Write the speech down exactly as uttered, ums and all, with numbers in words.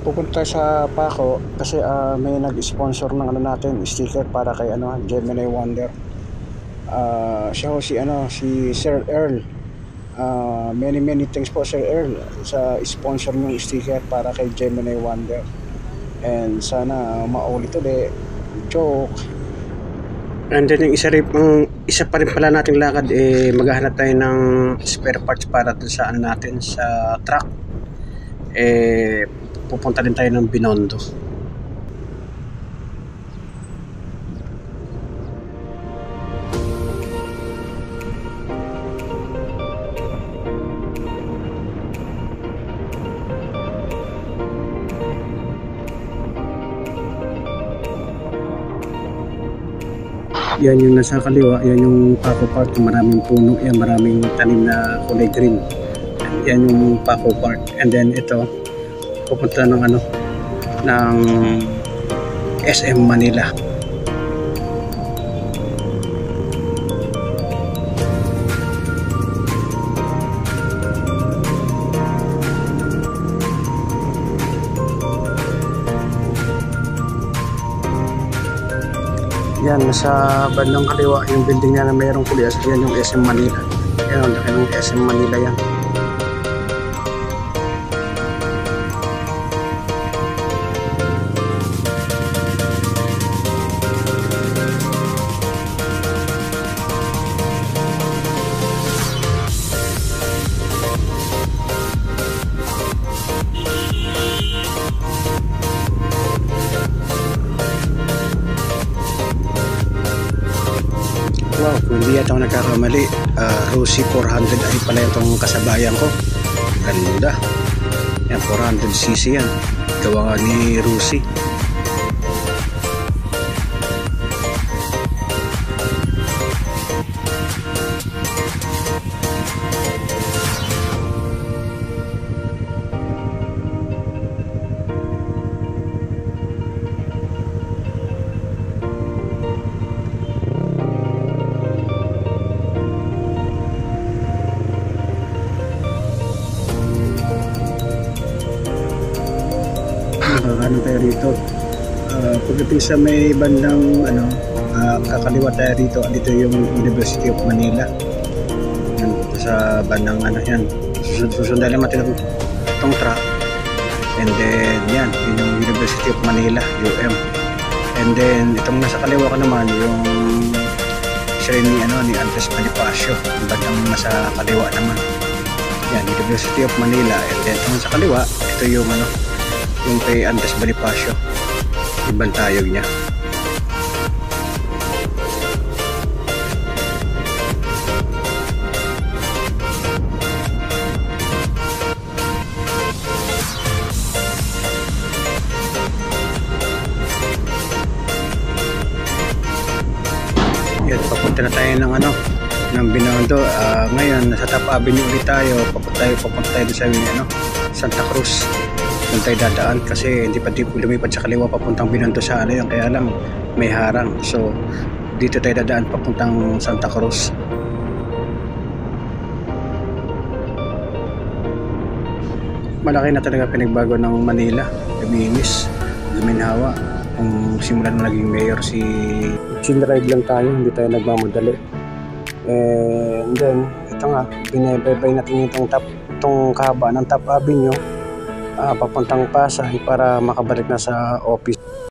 pupunta sa Paco kasi uh, may nag-sponsor ng ano natin, sticker para kay ano, Gemini Wonder. Uh, siya ho si ano, si Sir Earl. Uh, many many thanks po Sir Earl sa sponsor ng sticker para kay Gemini Wonder. And sana uh, maulit ulit. Joke. And then yung isa, rin, um, isa pa rin pala nating lakad, eh, maghahanap tayo ng spare parts para dun sa ano natin, sa truck. Eh, pupunta din tayo ng Binondo. Yan yung nasa kaliwa, yan yung Paco Park, maraming puno yan, maraming tanim na kulay green. Yan yung Paco Park. And then ito, pupunta ng ano, ng S M Manila. Yan, nasa bandang kaliwa yung building niya na mayroong kulias. Yan yung S M Manila. Yan, ang laki ng S M Manila yan. Wow, kung hindi yata ako nagkakamali, uh, Rusi four hundred ay pala itong kasabayan ko. Ganda. Yan, four hundred c c yan. Gawa ni Rusi. Ano tayo rito, uh, pagdating sa may bandang ano, uh, kakaliwa tayo rito. Dito yung University of Manila. Yan, sa bandang ano yan, susundan naman natin itong truck. And then yan, yun yung University of Manila, U M. And then itong nasa kaliwa ko naman yung siya ni, ano, ni Andres Bonifacio, yung bandang nasa kaliwa naman yan, University of Manila. And then itong nasa kaliwa, ito yung ano, yung kay Andres Bonifacio, ibang tayog niya. Yan, papunta na tayo ng ano, ng Binondo. Uh, ngayon nasa Top Avenue ulit tayo. Papunta tayo, papunta tayo sa ano, Santa Cruz. Doon tayo dadaan kasi hindi pa di lumipad sa kaliwa papuntang Binondo sa ano yan, kaya lang may harang. So dito tayo dadaan papuntang Santa Cruz. Malaki na talaga pinagbago ng Manila. Luminis, luminhawa. Kung simulan mo naging mayor si... Chill ride lang tayo, hindi tayo nagmamadali. And then ito nga, binaybay natin itong top, itong kahaba ng Top Avenue, Uh, papuntang Pasay para makabalik na sa office.